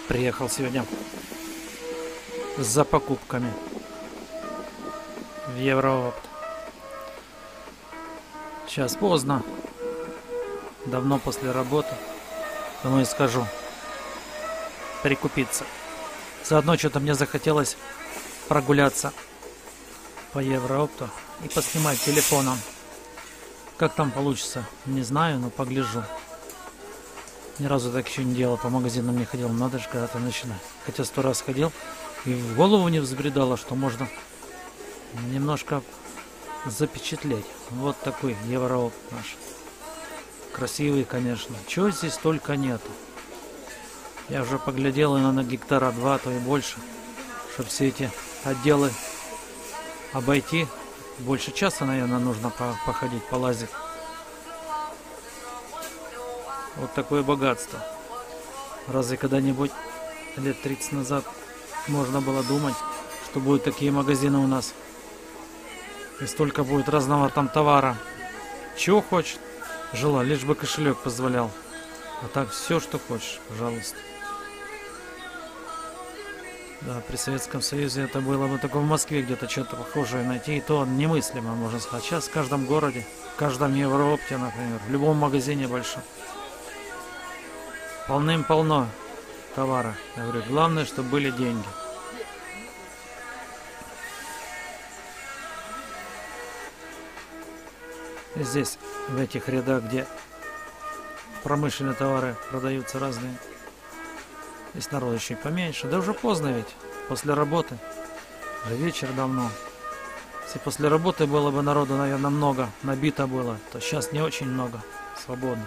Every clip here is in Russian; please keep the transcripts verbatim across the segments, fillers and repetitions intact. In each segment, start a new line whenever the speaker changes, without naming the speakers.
Приехал сегодня за покупками в Евроопт. Сейчас поздно, давно после работы, думаю, скажу прикупиться. Заодно что-то мне захотелось прогуляться по Евроопту и поснимать телефоном. Как там получится, не знаю, но погляжу. Ни разу так еще не делал, по магазинам не ходил, надо же когда-то начинать. Хотя сто раз ходил, и в голову не взбредало, что можно немножко запечатлеть. Вот такой Евроопт наш. Красивый, конечно. Чего здесь только нету. Я уже поглядел и на гектара два, а то и больше, чтобы все эти отделы обойти. Больше часа, наверное, нужно походить, полазить. Вот такое богатство. Разве когда-нибудь лет тридцать назад можно было думать, что будут такие магазины у нас? И столько будет разного там товара. Чего хочешь, жила, лишь бы кошелек позволял. А так все, что хочешь, пожалуйста. Да, при Советском Союзе это было бы только в Москве где-то что-то похожее найти, и то немыслимо, можно сказать. Сейчас в каждом городе, в каждом Евроопте, например, в любом магазине большом. Полным-полно товара. Я говорю, главное, чтобы были деньги. И здесь, в этих рядах, где промышленные товары продаются разные, здесь народ еще и поменьше. Да уже поздно ведь, после работы. Уже вечер давно. Если после работы было бы народу, наверное, много, набито было, то сейчас не очень много, свободно.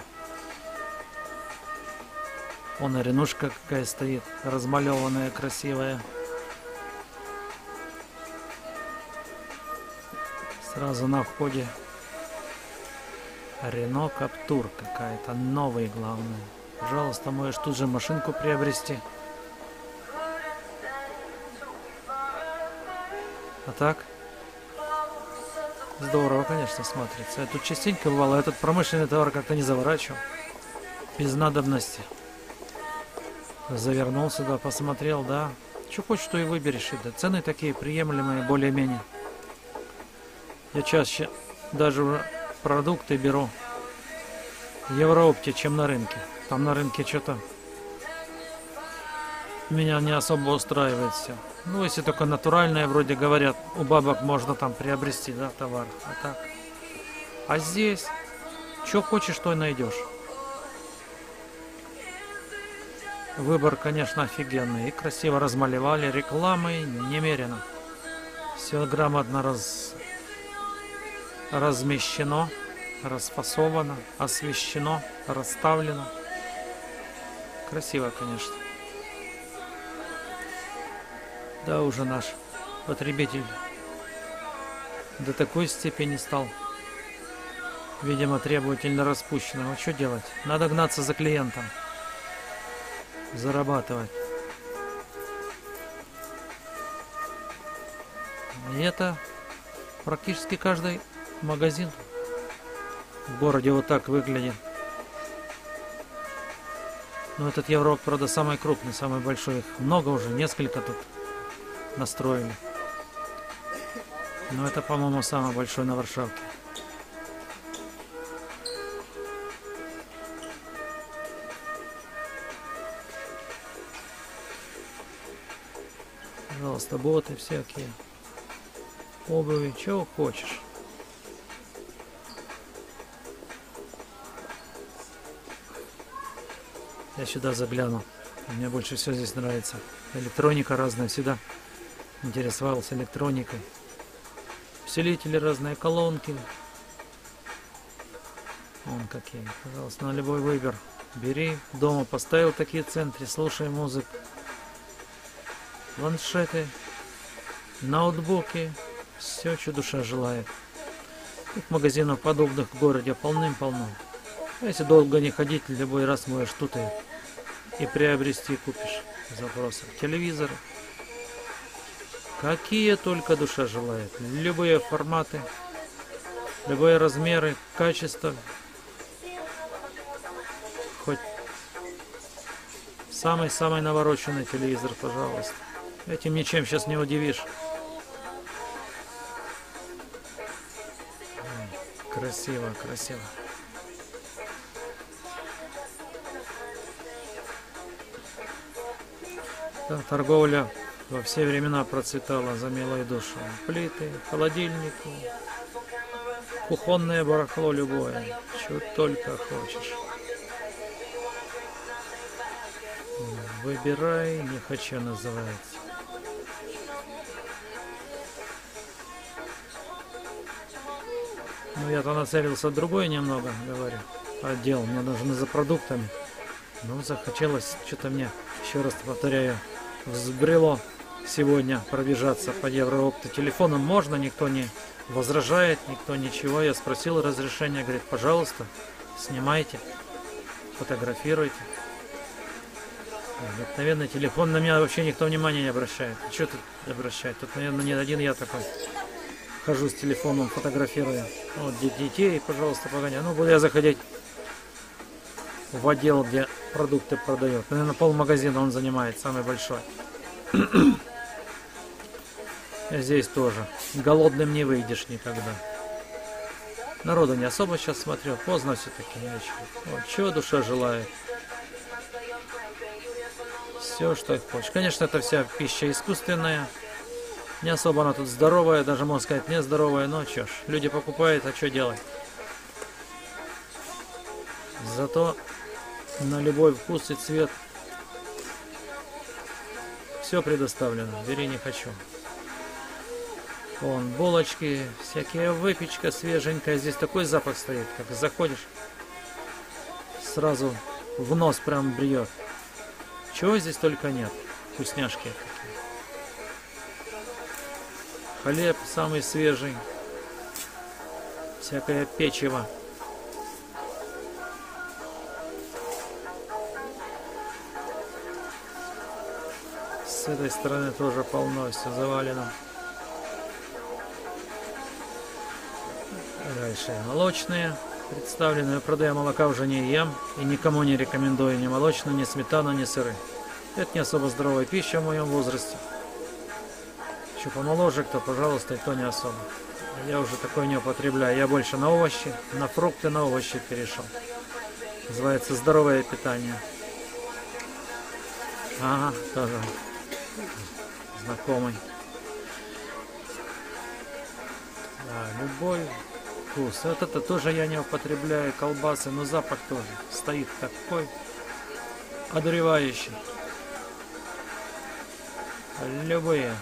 Вон аренушка какая стоит, размалеванная, красивая. Сразу на входе Рено Каптур какая-то, новый, главное. Пожалуйста, можешь тут же машинку приобрести. А так? Здорово, конечно, смотрится. Я тут частенько бывало, этот промышленный товар как-то не заворачивал. Без надобности. Завернул сюда, посмотрел, да. Что хочешь, то и выберешь. Да. Цены такие приемлемые, более-менее. Я чаще даже продукты беру в Евроопте, чем на рынке. Там на рынке что-то меня не особо устраивает все. Ну, если только натуральное, вроде говорят, у бабок можно там приобрести, да, товар. А так. А здесь, что хочешь, то и найдешь. Выбор, конечно, офигенный. И красиво размалевали, рекламой немерено. Все грамотно раз... размещено, расфасовано, освещено, расставлено. Красиво, конечно. Да, уже наш потребитель до такой степени стал, видимо, требовательно распущенным. А что делать? Надо гнаться за клиентом. Зарабатывать. И это практически каждый магазин в городе вот так выглядит. Но этот Евроопт, правда, самый крупный, самый большой. Их много уже, несколько тут настроили. Но это, по-моему, самый большой на Варшавке. Пожалуйста, боты всякие, обуви, чего хочешь. Я сюда загляну. Мне больше всего здесь нравится. Электроника разная, всегда интересовался электроникой. Усилители разные, колонки. Вон какие. Пожалуйста, на любой выбор. Бери. Дома поставил такие центры, слушай музыку. Планшеты, ноутбуки, все, что душа желает. Тут магазинов подобных в городе полным-полно. А если долго не ходить, любой раз можешь тут и, и приобрести, купишь запросы. Телевизоры. Какие только душа желает. Любые форматы, любые размеры, качество. Хоть Самый-самый навороченный телевизор, пожалуйста. Этим ничем сейчас не удивишь. Красиво, красиво. Да, торговля во все времена процветала за милой душу. Плиты, холодильники, кухонное барахло любое, что только хочешь. Выбирай, не хочу, называется. Ну, я-то нацелился другой немного, говорю, отдел. Мне нужно за продуктами. Ну, захотелось, что-то мне, еще раз повторяю, взбрело сегодня пробежаться по Евроопту. Телефоном можно, никто не возражает, никто ничего. Я спросил разрешения, говорит, пожалуйста, снимайте, фотографируйте. Обыкновенный телефон, на меня вообще никто внимания не обращает. Что тут обращать? Тут, наверное, не один я такой. Хожу с телефоном, фотографирую. Вот детей, пожалуйста, погоняй. Ну, буду я заходить в отдел, где продукты продают. Наверное, полмагазина он занимает, самый большой. Здесь тоже. Голодным не выйдешь никогда. Народу не особо сейчас смотрю. Поздно все-таки вечером. Вот, чего душа желает. Все, что хочешь. Конечно, это вся пища искусственная. Не особо она тут здоровая, даже можно сказать нездоровая, но чё ж, люди покупают, а что делать? Зато на любой вкус и цвет все предоставлено, бери не хочу. Вон, булочки, всякие, выпечка свеженькая, здесь такой запах стоит, как заходишь, сразу в нос прям бьет. Чего здесь только нет, вкусняшки. Хлеб самый свежий, всякое печево. С этой стороны тоже полно, все завалено. Дальше молочные представлены. Я продаю молока, уже не ем и никому не рекомендую ни молочную, ни сметану, ни сыры. Это не особо здоровая пища в моем возрасте. Что помоложе, кто, пожалуйста, и то не особо. Я уже такое не употребляю. Я больше на овощи, на фрукты, на овощи перешел. Называется здоровое питание. Ага, тоже знакомый. Да, любой вкус. Вот это тоже я не употребляю, колбасы, но запах тоже стоит такой одуревающий. Любые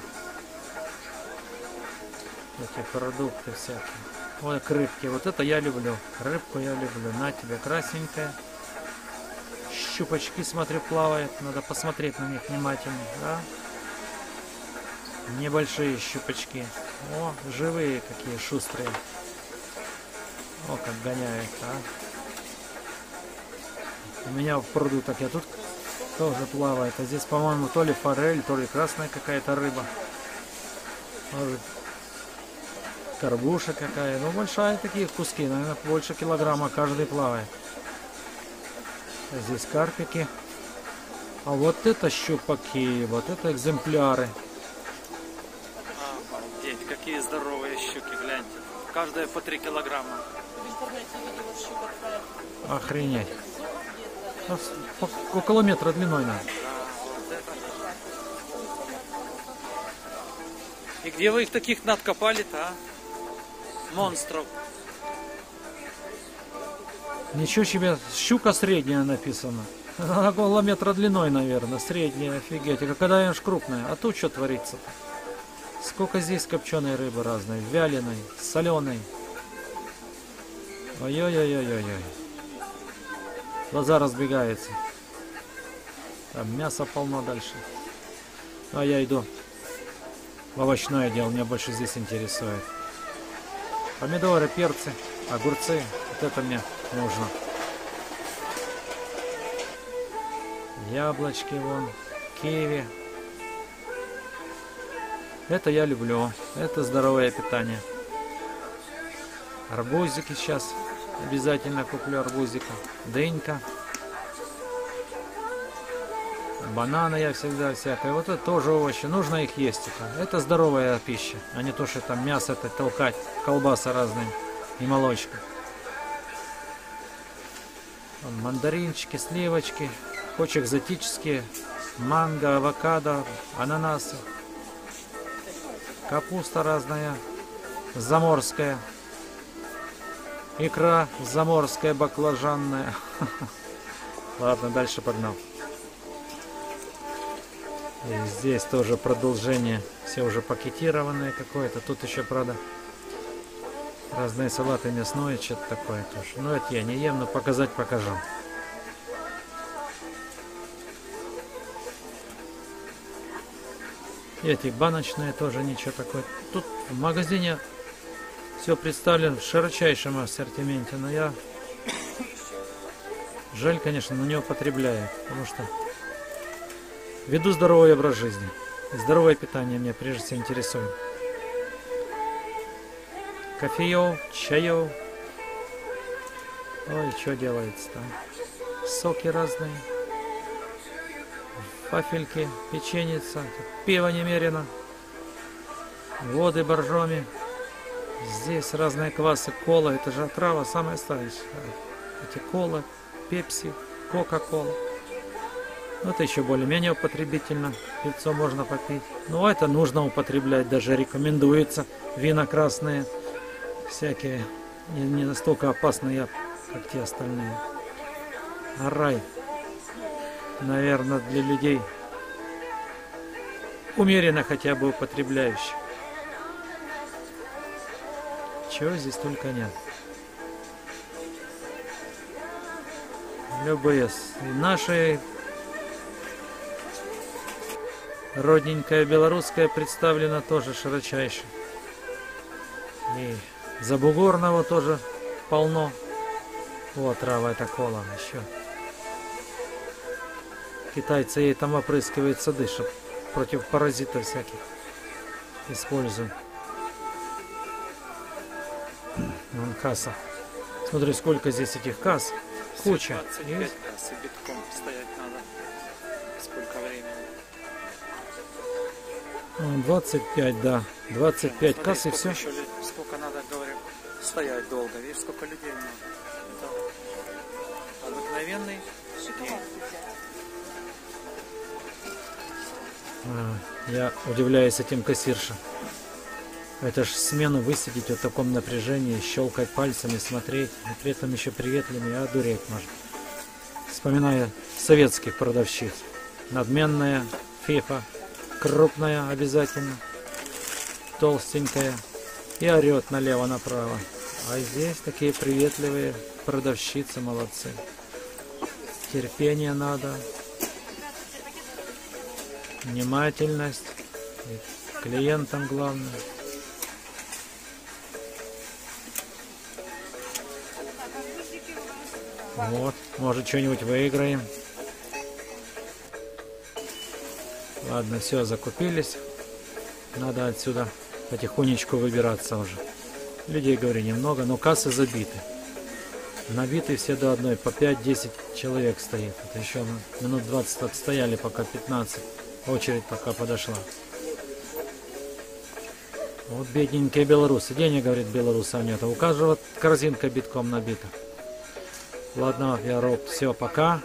эти продукты всякие. Ой, рыбки. Вот это я люблю. Рыбку я люблю. На тебе, красненькая. Щупачки, смотрю, плавают. Надо посмотреть на них внимательно. Да? Небольшие щупачки. О, живые какие, шустрые. О, как гоняют, а. У меня в пруду так, я тут тоже плавает. А здесь, по-моему, то ли форель, то ли красная какая-то рыба. Может, горбуша какая, ну большая, такие куски, наверное, больше килограмма каждый плавает. А здесь карпики. А вот это щупаки, вот это экземпляры. Обалдеть, какие здоровые щуки, гляньте. Каждая по три килограмма. Охренеть. Около метра длиной, наверное. И где вы их таких надкопали-то, а? Монстров. Ничего себе, щука средняя написано. Около метра длиной, наверное, средняя, офигеть. А когда она ж крупная, а тут что творится-то? Сколько здесь копченой рыбы разной, вяленой, соленой. Ой-ой-ой-ой-ой. Глаза разбегаются. Там мясо полно дальше. А я иду в овощной отдел, меня больше здесь интересует. Помидоры, перцы, огурцы. Вот это мне нужно. Яблочки вон, киви. Это я люблю. Это здоровое питание. Арбузики сейчас. Обязательно куплю арбузика. Дынька. бананы я всегда всякое. Вот это тоже овощи. Нужно их есть. Это, это здоровая пища, а не то, что там мясо это толкать, колбасы разные и молочка. Вон мандаринчики, сливочки, очень экзотические. Манго, авокадо, ананасы. Капуста разная, заморская. Икра заморская, баклажанная. Ладно, дальше погнал. И здесь тоже продолжение. Все уже пакетированное какое-то. Тут еще, правда, разные салаты мясное, что-то такое тоже. Но это я не ем, но показать покажу. И эти баночные тоже ничего такое. Тут в магазине все представлено в широчайшем ассортименте, но я жаль, конечно, но не употребляю, потому что веду здоровый образ жизни. И здоровое питание меня прежде всего интересует. Кофеев, чаев. Ой, что делается там? Соки разные. Вафельки, печеница, пиво немерено, воды боржоми. Здесь разные квасы, кола, это же отрава, самое старейшее. Эти кола, пепси, кока-кола. Это еще более-менее употребительно, пивцо можно попить. Но это нужно употреблять, даже рекомендуется. Вина красные, всякие, не, не настолько опасные, как те остальные. А рай. Наверное, для людей умеренно хотя бы употребляющих. Чего здесь только нет. Любые. И наши родненькая белорусская представлена тоже широчайше. И забугорного тоже полно. Вот трава это кола еще. Китайцы ей там опрыскивают сады, чтобы против паразитов всяких используют. Вон касса. Смотри, сколько здесь этих касс. Куча.
двадцать пять касс и битком стоять надо. Сколько времени?
двадцать пять, да. двадцать пять
Смотри,
касс и
сколько
все.
еще, сколько надо, говорю, стоять долго. Видишь, сколько людей надо. Это обыкновенный день.
Я удивляюсь этим кассиршам. Это ж смену высидеть в таком напряжении, щелкать пальцами, смотреть, и при этом еще приветливыми, а дуреть можно. Вспоминая советских продавщиц. Надменная, фифа, крупная обязательно, толстенькая и орет налево-направо. А здесь такие приветливые продавщицы, молодцы. Терпение надо. Внимательность, и клиентам главное. Вот, может что-нибудь выиграем. Ладно, все, закупились. Надо отсюда потихонечку выбираться уже. Людей, говорю, немного, но кассы забиты. Набиты все до одной, по пять-десять человек стоит. Это еще минут двадцать отстояли, пока пятнадцать. Очередь пока подошла. Вот бедненькие белорусы. Денег, говорит, белорусов нет. А у каждого корзинка битком набита. Ладно, я Роб. Все, пока.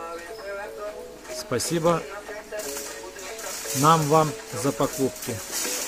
Спасибо нам, вам за покупки.